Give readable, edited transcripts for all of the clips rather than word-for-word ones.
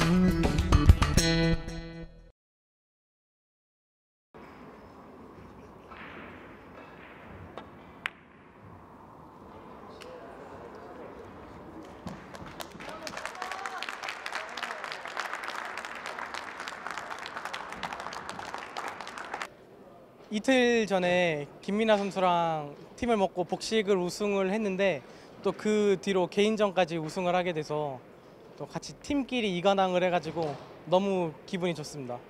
이틀 전에 김민아 선수랑 팀을 먹고 복식을 우승을 했는데 또 그 뒤로 개인전까지 우승을 하게 돼서 또 같이 팀끼리 이관왕을 해가지고 너무 기분이 좋습니다.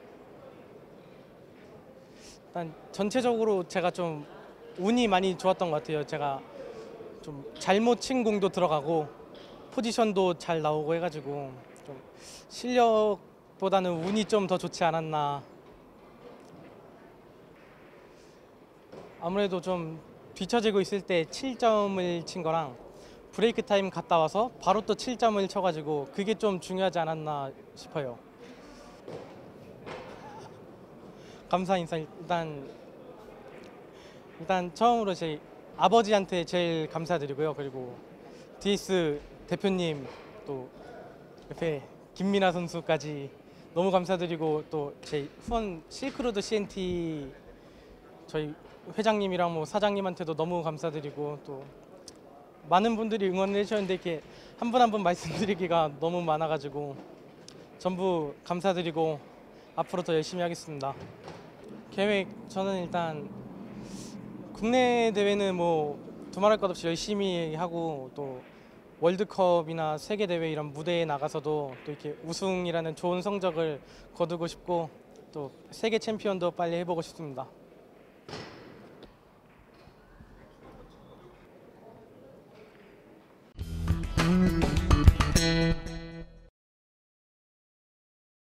일단 전체적으로 제가 좀 운이 많이 좋았던 것 같아요. 제가 좀 잘못 친 공도 들어가고 포지션도 잘 나오고 해가지고 좀 실력보다는 운이 좀 더 좋지 않았나. 아무래도 좀 뒤처지고 있을 때 7점을 친 거랑 브레이크 타임 갔다 와서 바로 또 7점을 쳐가지고 그게 좀 중요하지 않았나 싶어요. 감사 인사 일단 처음으로 제 아버지한테 제일 감사드리고요. 그리고 DS 대표님 또 옆에 김민아 선수까지 너무 감사드리고 또 제 후원 실크로드 CNT 저희 회장님이랑 뭐 사장님한테도 너무 감사드리고 또 많은 분들이 응원을 해주셨는데 이렇게 한 분 한 분 말씀드리기가 너무 많아가지고 전부 감사드리고 앞으로 더 열심히 하겠습니다. 계획 저는 일단 국내 대회는 뭐 두말할 것 없이 열심히 하고 또 월드컵이나 세계 대회 이런 무대에 나가서도 또 이렇게 우승이라는 좋은 성적을 거두고 싶고 또 세계 챔피언도 빨리 해보고 싶습니다.